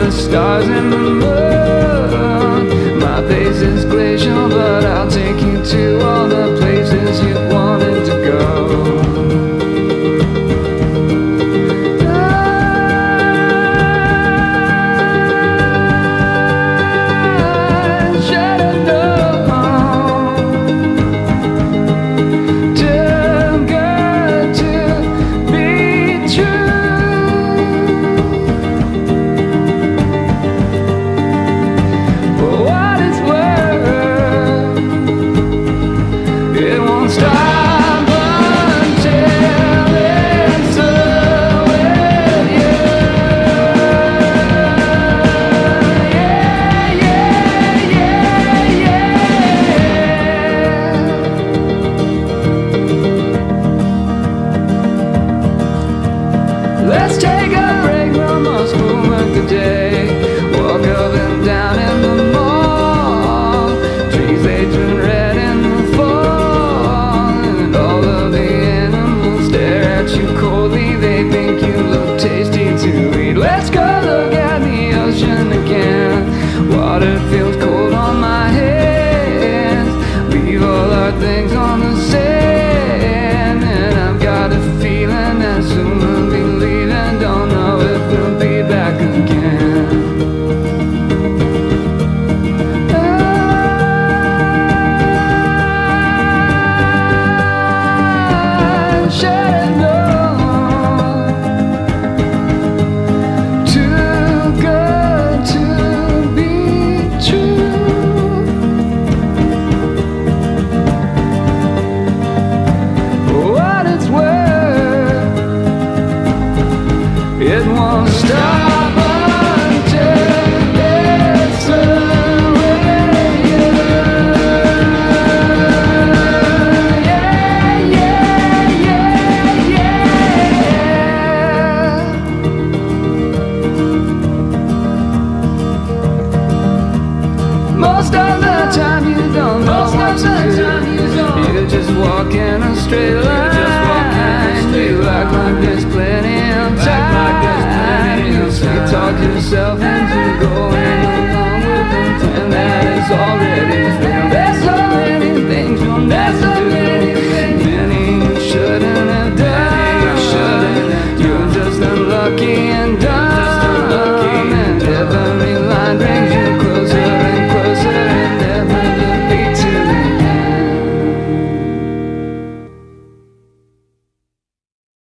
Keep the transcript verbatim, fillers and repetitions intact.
the stars and the moon. My pace is glacial, but I'll take you to all the places you wanted to go. Let's take a break from our schoolwork today. Walk up and down in the mall. Trees they turn red in the fall, and all of the animals stare at you coldly. They think you look tasty to eat. Let's go look at the ocean again. Water feels cold on my hands. Leave all our things on the sand, and I've got a feeling that soon we'll be leaving. Don't know if we'll be back again. I should know. Too good to be true. What it's worth, it won't stop until it's away. Yeah, yeah, yeah, yeah. Most of the time you don't know what to do. You just walk in a straight line. You act like there's plenty of time. You sweet talk yourself into going.